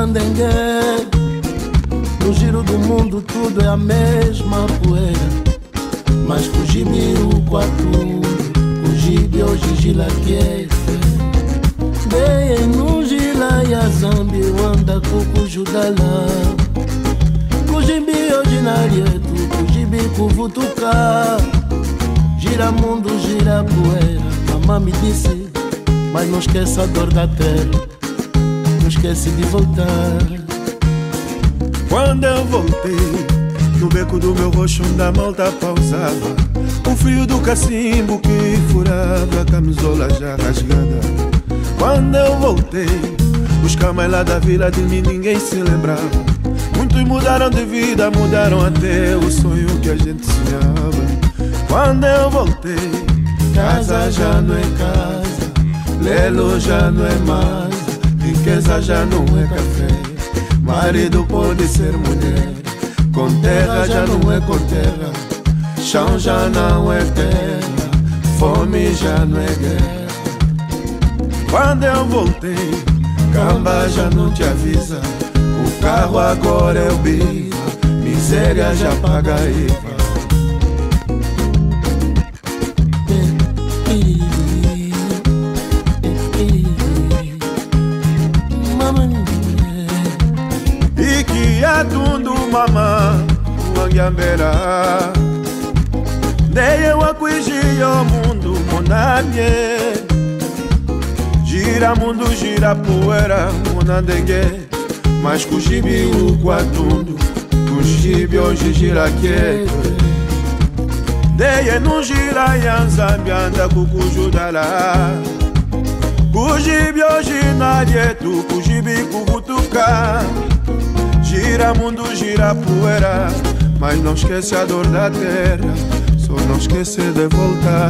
Munandengue. No giro do mundo tudo é a mesma poeira, mas Kujibi o quatro, Kujibi hoje gila que Dei no gila e a zambi anda com Kujudala. Kujibi hoje na rieto, Kujibi kuvutuka. Gira mundo, gira poeira. Mamãe me disse, mas não esqueça a dor da terra, não esquece de voltar. Quando eu voltei, no beco do meu rosto da malta pausava, o frio do cacimbo que furava a camisola já rasgada. Quando eu voltei, os camais lá da vila de mim ninguém se lembrava. Muitos mudaram de vida, mudaram até o sonho que a gente sonhava. Quando eu voltei, casa já não é casa, lelo já não é mais, riqueza já não é café. Marido pode ser mulher, com terra já não é com terra, chão já não é terra, fome já não é guerra. Quando eu voltei, camba já não te avisa, o carro agora é o bico, miséria já paga IVA. Tundu mama wangyambera Deye wakuijia mundo monamye. Gira mundo, gira poeira Munandengue. Mas Kujibi o quatundu, Kujibi hoje gira que Deye no gira yanzambi anda kukujudala. Kujibi hoje na rieto, Kujibi kuvutuka. Gira mundo, gira poeira, mas não esquece a dor da terra, só não esquece de voltar.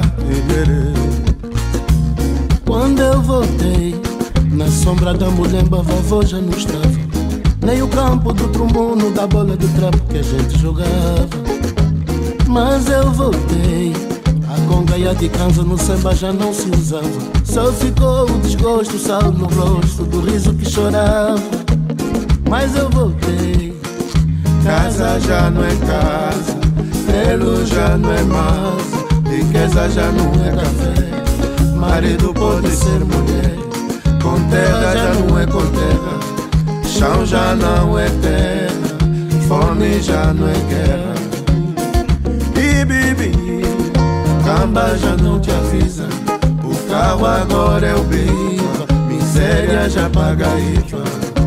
Quando eu voltei, na sombra da mulemba vovô já não estava, nem o campo do trumbuno da bola de trapo que a gente jogava. Mas eu voltei, a conga e a de canza no samba já não se usava, só ficou o desgosto, sal no rosto do riso que chorava. Mas eu voltei, casa já não é casa, pelo já não é mais, riqueza já não é café. Marido pode ser mulher, com terra já não é com terra, chão já não é terra, fome já não é guerra. E bibi, camba já não te avisa, o carro agora é o bico, miséria já paga IVA.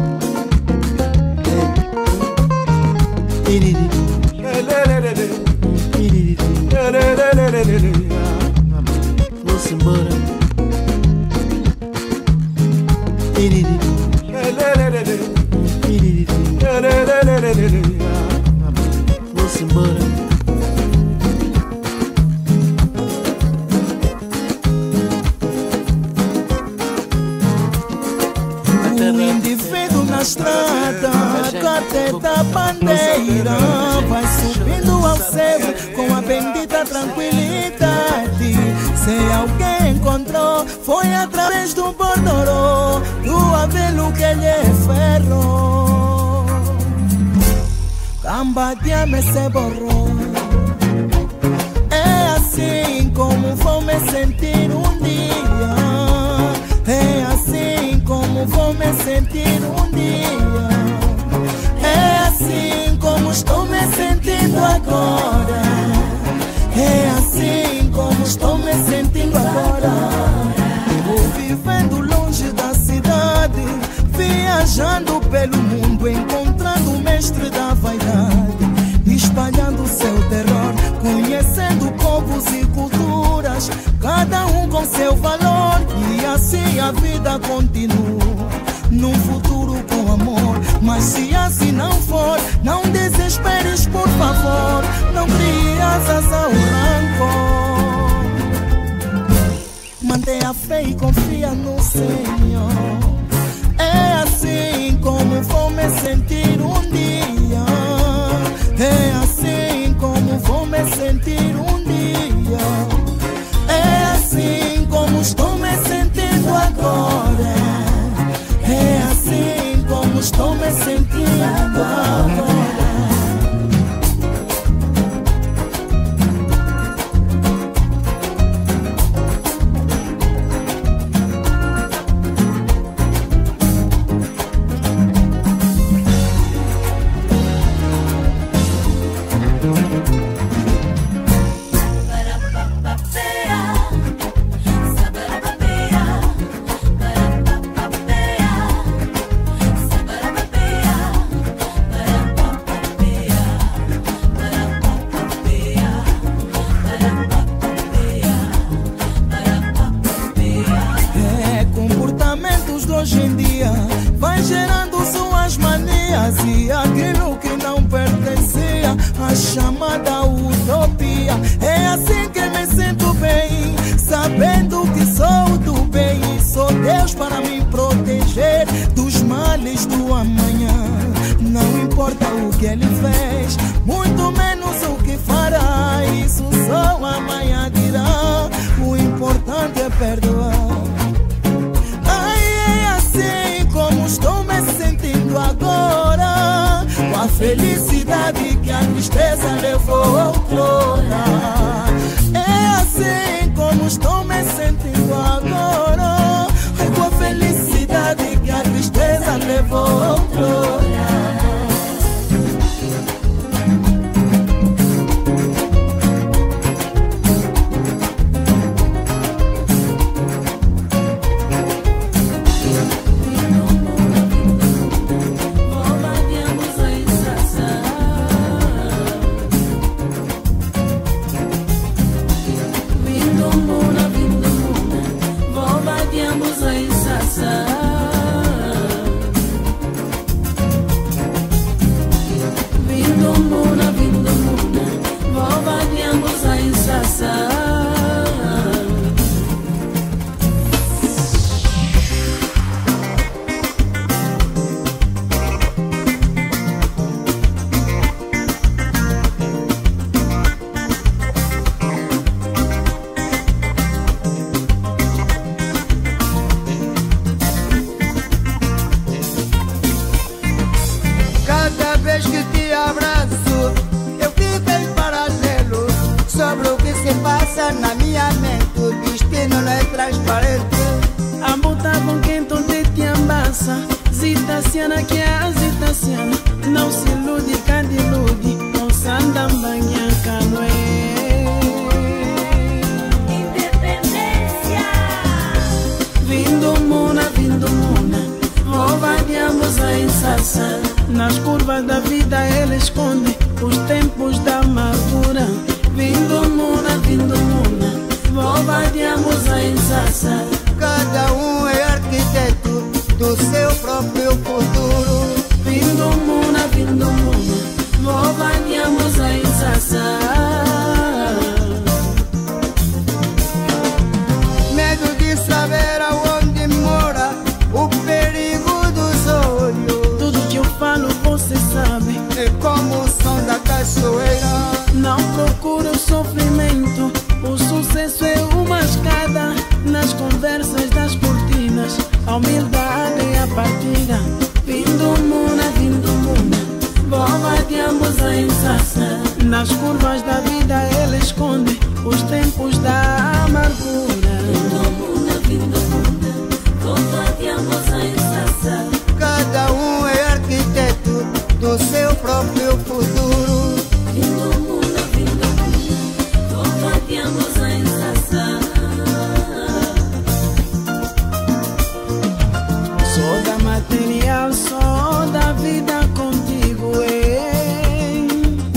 Vou-se embora. Vou-se embora. O indivíduo na estrada, cate da bandeira, vai subindo ao céu com a bendita tranquilidade. Se alguém encontrou, foi através do bordorô, do avelo que lhe ferrou. Camba me se borrou. É assim como vou me sentir um dia. É assim como vou me sentir um dia. É assim como estou me sentindo agora. É assim como estou me sentindo agora. Eu vou vivendo longe da cidade, viajando pelo mundo, encontrando o mestre da vaidade, espalhando seu terror, conhecendo povos e culturas, cada um com seu valor. E assim a vida continua, num futuro com amor. Mas se assim não for, não desesperes por favor, não crie asas ao rancor. Mantenha a fé e confia no Senhor. É assim como vou me sentir um dia. É assim como vou me sentir um dia. É assim como estou me sentindo agora. É assim como estou me de hoje em dia vai gerando suas manias, e aquilo que não pertencia à chamada utopia. É assim que me sinto bem, sabendo que sou do bem e sou Deus para me proteger dos males do amanhã. Não importa o que ele fez, muito menos o que fará, isso só amanhã dirá. O importante é perdoar. Ai, é assim como estou me sentindo agora, com a felicidade que a tristeza levou outrora. É assim como estou me sentindo agora, com a felicidade que a tristeza levou outrora. Na minha mente o destino não é transparente. A bota com quem tu te ambaça, zitaciana que é a zitaciana. Não se ilude, cada ilude, não se anda banha canoé. Independência. Vindo muna, roubaríamos a insaça. Nas curvas da vida ele esconde os tempos da amargura. Vindo muna, roubaríamos a insaça. Cada um é arquiteto do seu próprio futuro. Vindo muna, roubaríamos a insaça. Medo de saber aonde mora o perigo dos olhos. Tudo que eu falo você sabe, é como o som da cachoeira. Não procuro sofrimento, o sucesso é uma escada. Nas conversas das cortinas, a humildade é a partida. Vindo muna, bombardeamos a insaça. Nas curvas da vida ele esconde os tempos da amargura. Vindo muna, bombardeamos a insaça. Cada um é arquiteto do seu próprio futuro. Vindo muna, bombardeamos a insaça. Sou da material, sou da vida contigo, hein?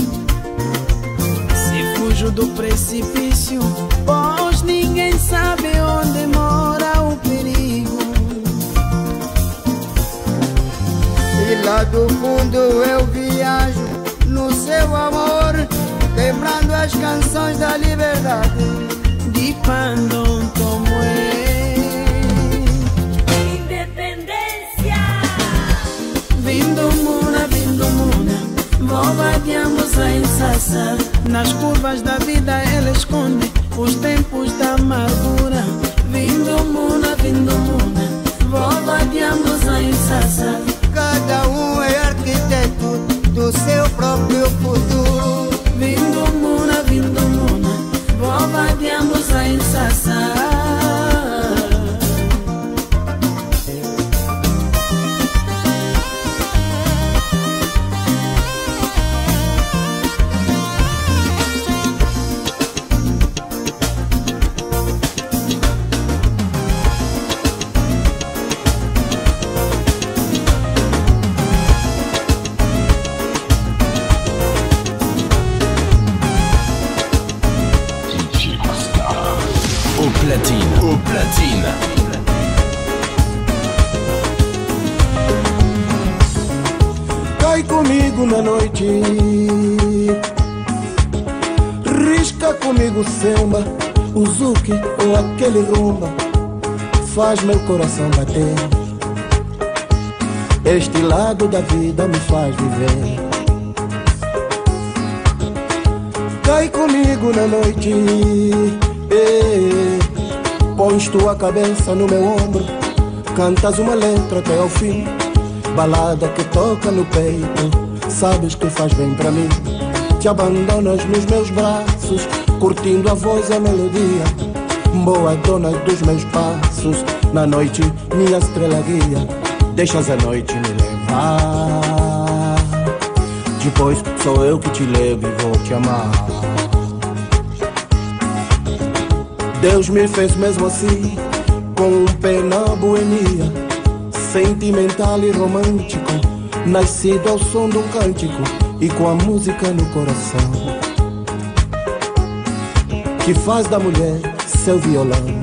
Se fujo do precipício, pois ninguém sabe onde mora o perigo. E lá do fundo eu viajo no seu amor, lembrando as canções da liberdade. De Pandon Tomoe. Independência. Vindo muna, bombardeamos a insaça. Nas curvas da vida ele esconde os tempos da amargura. Vindo muna, bombardeamos a insaça. Cada um é arquiteto do seu próprio futuro. Vindo muna, bombardeamos a insaça. comigo na noite, risca comigo samba, o zuki ou aquele rumba, faz meu coração bater. Este lado da vida me faz viver. Cai comigo na noite, pões tua cabeça no meu ombro, cantas uma letra até ao fim, balada que toca no peito, sabes que faz bem pra mim. Te abandonas nos meus braços, curtindo a voz e a melodia, boa dona dos meus passos, na noite minha estrela guia. Deixas a noite me levar, depois sou eu que te levo e vou te amar. Deus me fez mesmo assim, com um pé na boemia, sentimental e romântico, nascido ao som de um cântico e com a música no coração, que faz da mulher seu violão.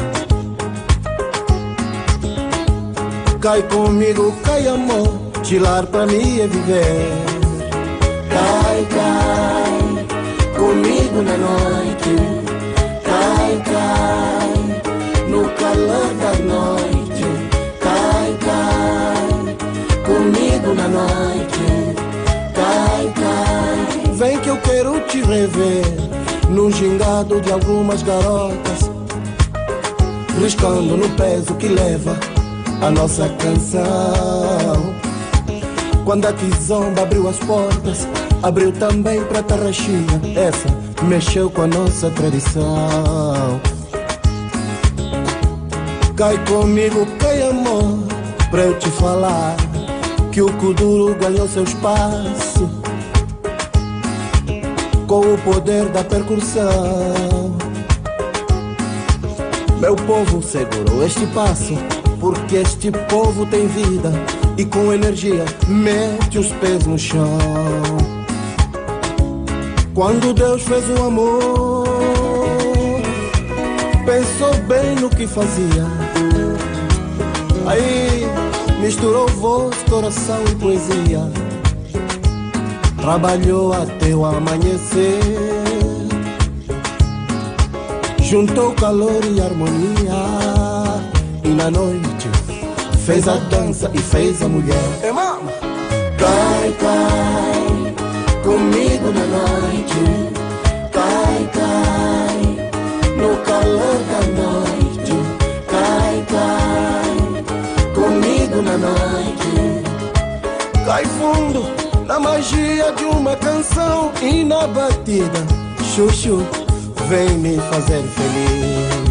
Cai comigo, cai amor, chilar pra mim é viver. Cai, cai, comigo na noite. Cai, cai, no calor da noite. Cai, cai, comigo na noite. Cai, cai, vem que eu quero te rever, no gingado de algumas garotas, riscando no peso que leva a nossa canção. Quando a Kizomba abriu as portas, abriu também pra Tarraxinha, essa mexeu com a nossa tradição. Cai comigo, cai amor, pra eu te falar que o Kuduro ganhou seu espaço com o poder da percussão. Meu povo segurou este passo, porque este povo tem vida e com energia mete os pés no chão. Quando Deus fez o amor, pensou bem no que fazia. Aí misturou voz, coração e poesia, trabalhou até o amanhecer, juntou calor e harmonia, e na noite fez a dança e fez a mulher. Cai, cai, comigo na noite. Cai, cai, no calor da noite. Cai, cai, comigo na noite. Cai fundo na magia de uma canção e na batida, Xuxu, vem me fazer feliz.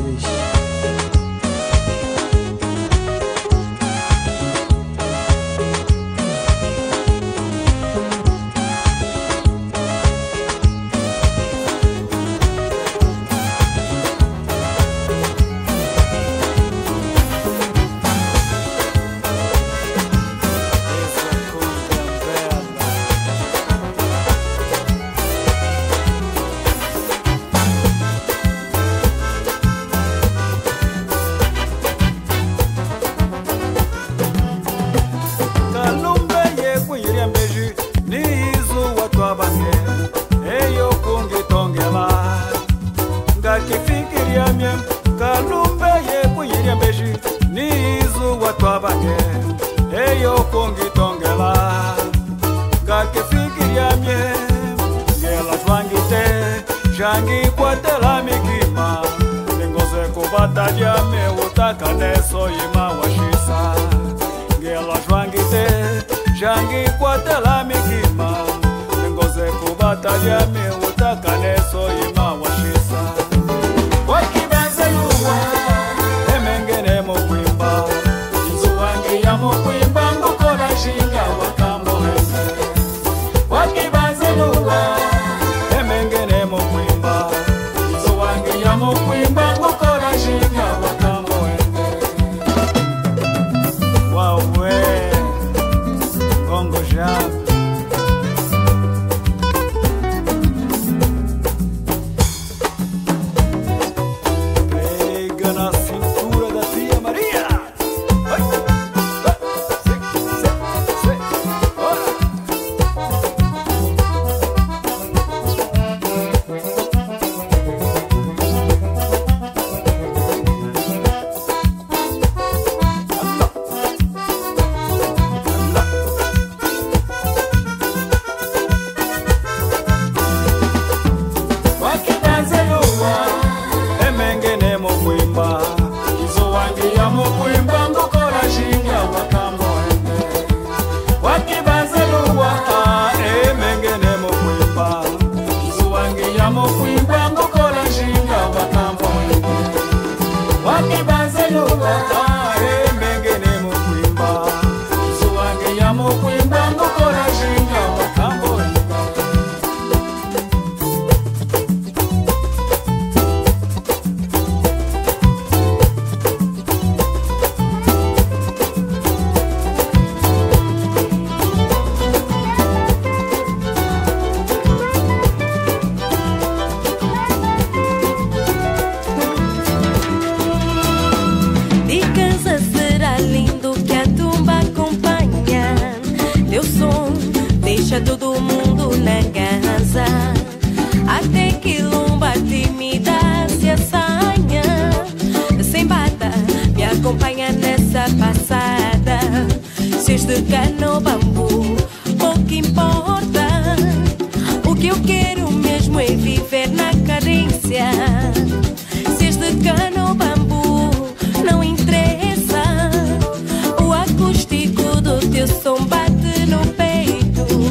Tá todo mundo na casa, até que Lumba tímida se assanha. Sem bata, me acompanha nessa passada. Seis de cano, bambu, pouco importa. O que eu quero mesmo é viver na cadência. Seis de cano, bambu, não interessa. O acústico do teu som bate no peito.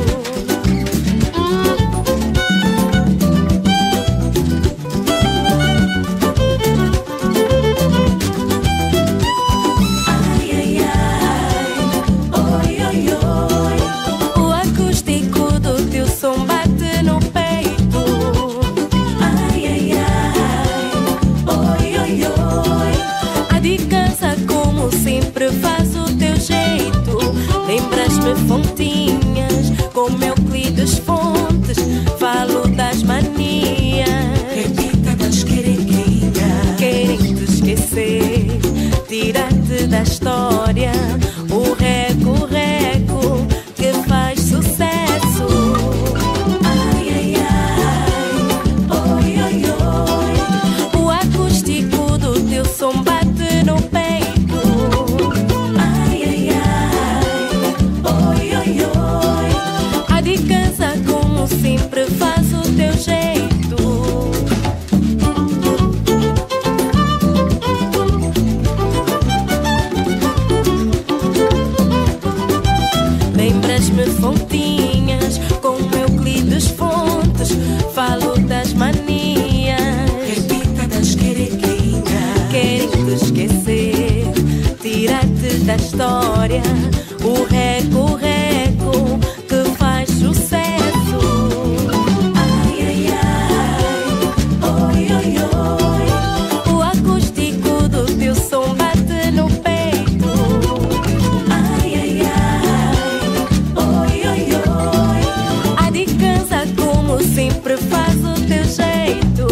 Faz o teu jeito, lembras-me fontinhas, como Euclides Fontes, falo das manias. Repita das querequinhas, querem te esquecer, tirar-te da história, o reco-reco que faz sucesso. Ai, ai, ai, oi, oi, oi, o acústico do teu som bate no peito. Sempre faz o teu jeito. Lembras-me fontinhas, como Euclides Fontes, falo das manias. Repita das querequinhas, querem te esquecer, tirar-te da história, o reco-reco que faz sucesso. Sempre faz o teu jeito.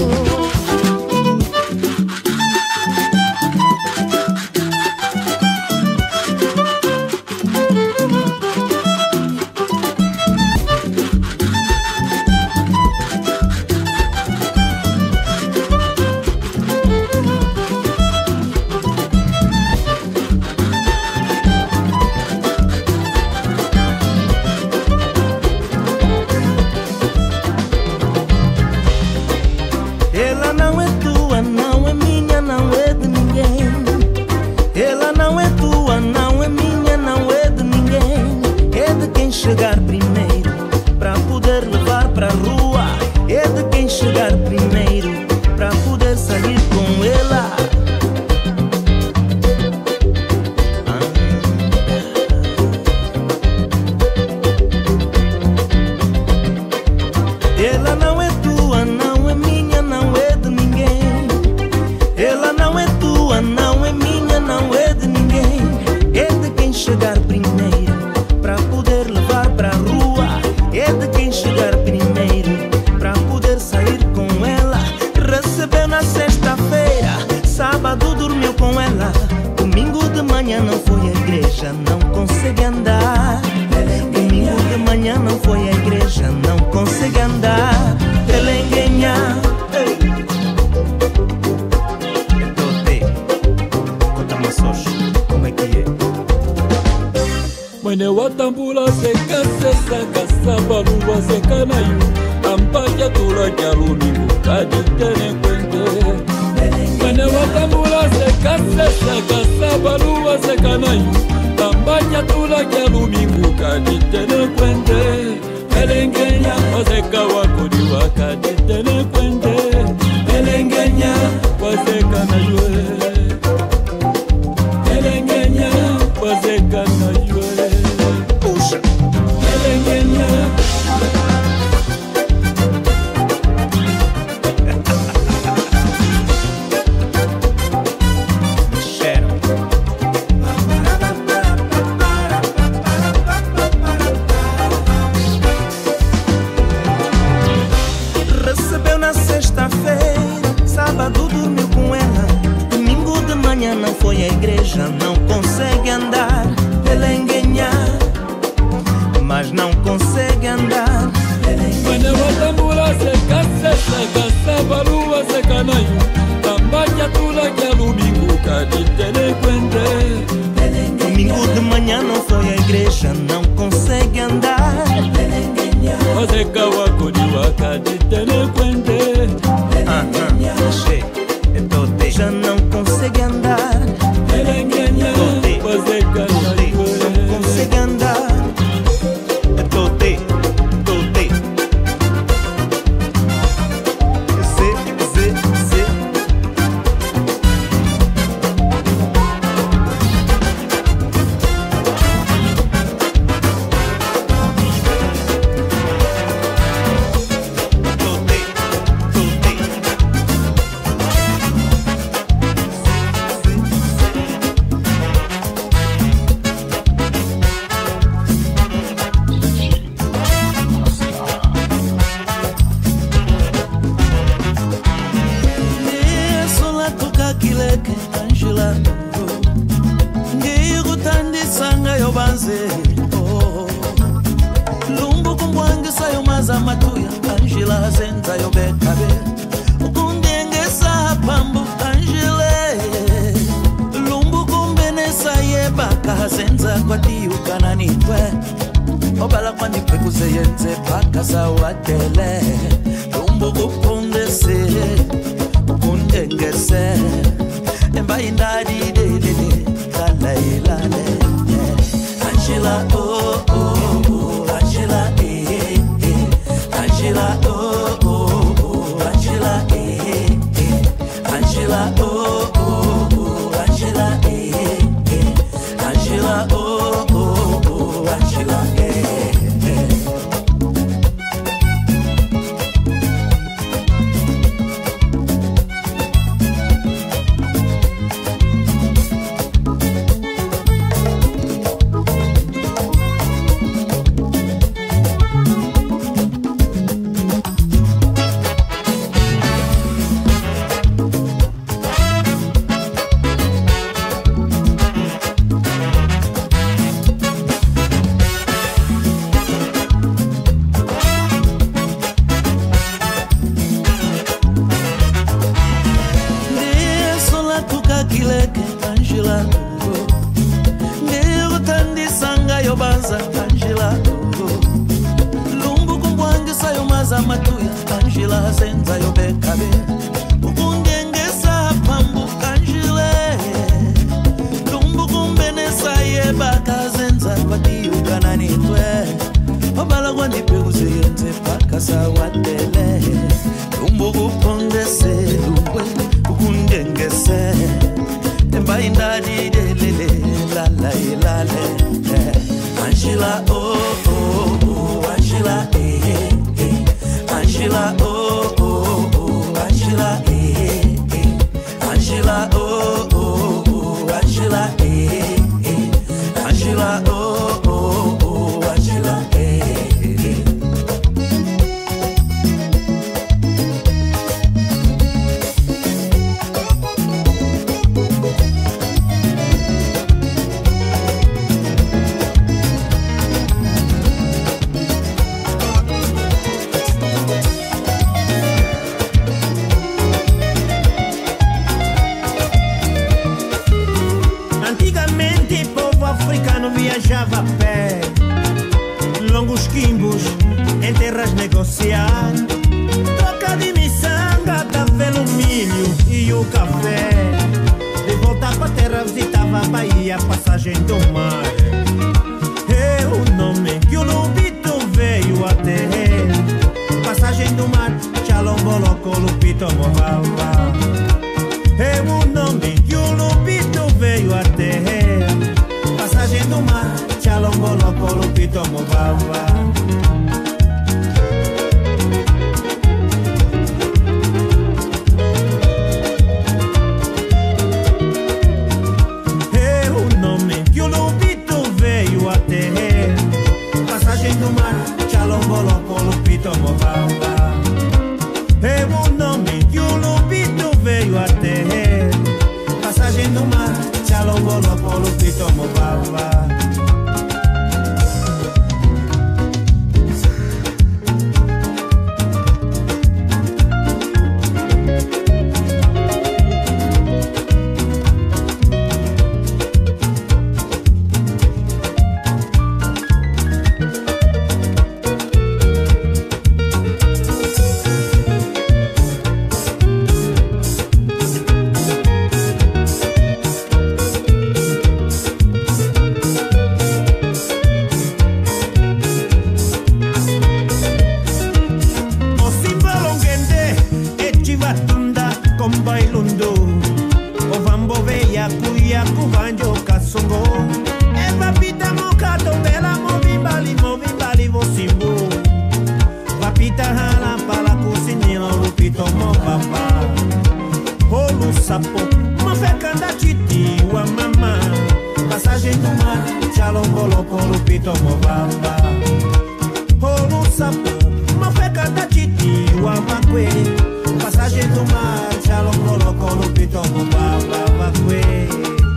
Chegar primeiro para poder levar para a rua, é de quem chegar primeiro para poder sair com ela. Ela não é tua, não é minha, não é de ninguém. Ela não é tua, não é minha, não é de ninguém. É de quem chegar primeiro para poder levar para a rua, é de quem chegar primeiro para poder sair com ela. Recebeu na sexta-feira, sábado dormiu com ela, domingo de manhã não foi à igreja, não consegue andar. Domingo de manhã não foi à igreja, não consegue andar. Telenguenha, conta-me só como é que é. Mwene watambula seka sesa kasaba luwa seka na yu Ampaya tula kyalumingu kaditene kwende. Mwene watambula seka sesa kasaba luwa seka na yu Ampaya tula kyalumingu kaditene kwende. Elengenya waseka wakudi wakaditene kwende. Elengenya waseka na yue. Elengenya waseka na yue. já não consegue andar. Você kawa de waka de tene kwende. Já não consegue andar. Você não consegue andar. pito movamba. Como sapo, uma feca da titi, o amacue. Passagem do mar, chalo colocou no pito movamba, vacue.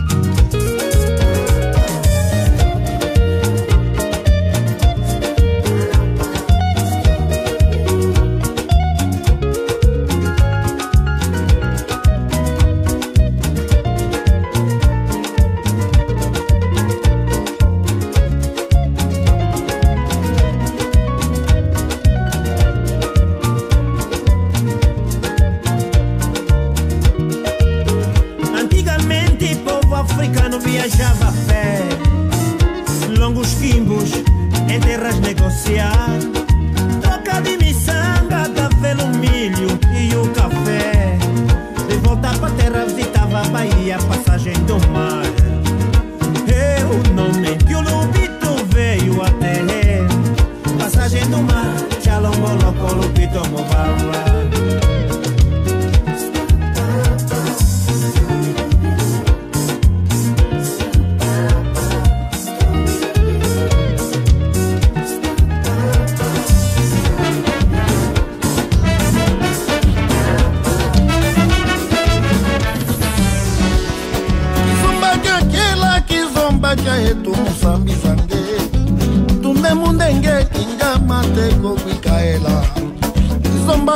Viajava a pé, longos quimbos em terras negociar, troca de miçanga, cavelo, milho e o café. De volta pra terra visitava a Bahia, passagem do mar. Eu não menti, o Lupito veio até. Passagem do mar, Tchalongolo, Lupito movava. Tu musambi zange Tunde mundenge kinga mate kobi kaela Kizomba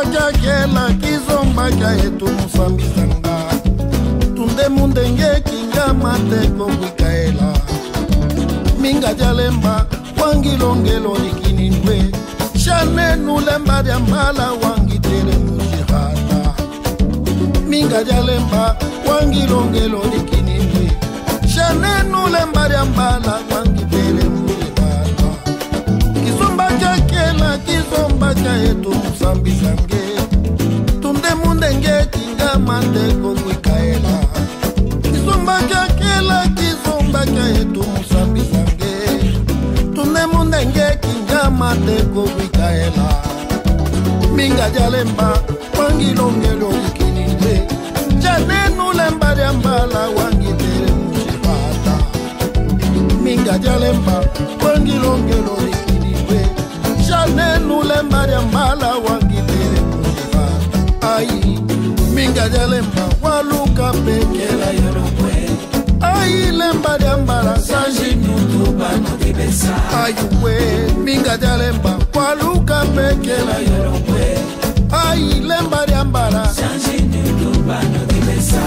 kya tu musambi zanga Tunde mundenge kinga mate kobi kaela Minga jalemba wangi longelo likinindwe Shane nulemba diambala wangi tere mujihata Minga jalemba wangi longelo likinindwe Shane nulemba diambala wangi tere mujihata Kizomba kya etu musambi zange Tunde mundenge kinga mate kobi kaela Kizomba kya etu musambi zange Tunde mundenge kinga mate kobi kaela Minga jalemba wangi longelo likininde Jane nulemba diambala wangi tere mujihata Minga jalemba wangi longelo likininde Jane nulemba diambala wangi tere mujihata Ai minga jalemba waluka pekela yorokwe Ai lemba diambala sanji nutuba no dibesa Ai we minga jalemba waluka pekela yorokwe Ai lemba diambala sanji nutuba no dibesa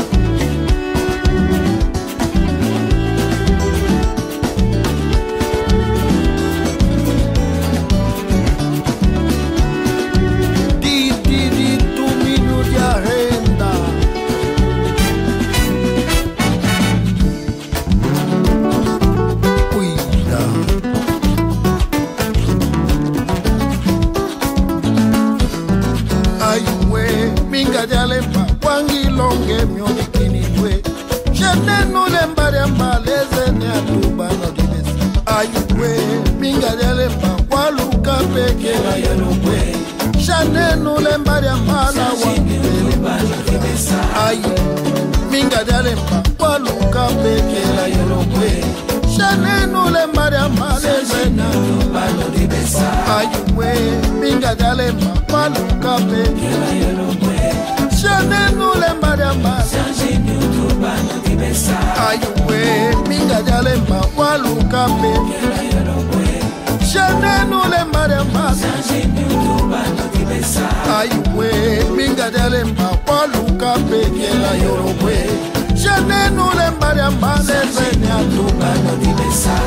Minga jalemba wangi longe myonikiniwe Shane nulemba diamba lezene atuba no dibesa Ayuwe minga jalemba waluka pekela yorokwe Shane nulemba diamba la wangi tere mujihata Ayu minga jalemba waluka pekela yorokwe Shane nulemba diamba lezene atuba no dibesa Ayuwe minga jalemba waluka pekela yorokwe Shane nulemba diamba Sanji nutuba no dibesa Ayuwe minga jalemba waluka pekela yorokwe Shane nulemba diamba Sanji nutuba no dibesa Ayuwe minga jalemba waluka pekela yorokwe Shane nulemba diamba lezene atuba no dibesa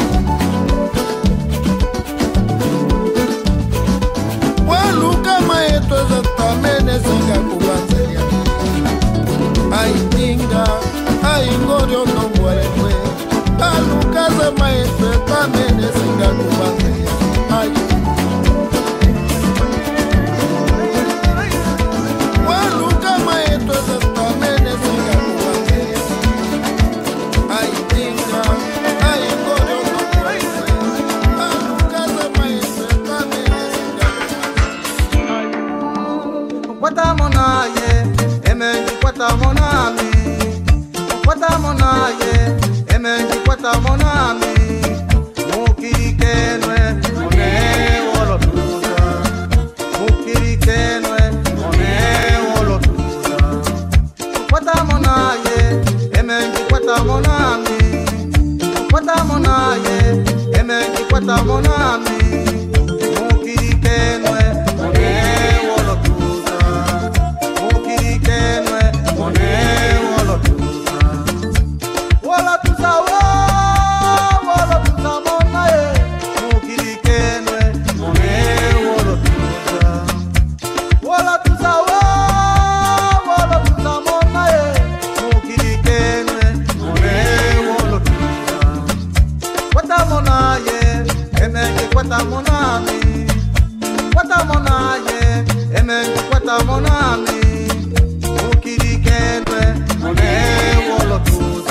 Waluka maeto zatamene zinga kubanzelia Ai minga, ai ngorio no mwelekwe Aluka za maeto zatamene zinga kubanzelia Ai Waluka maeto zatamene zinga kubanzelia Ai minga, ai ngorio no mwelekwe Aluka za maeto zatamene zinga Kwata monaye, emenji kwata monami. Kwata monaye, emenji kwata monami. kwata monami. Kwata monaye, emendi kwata monami. Ukiri kenwe, mone wolo tu.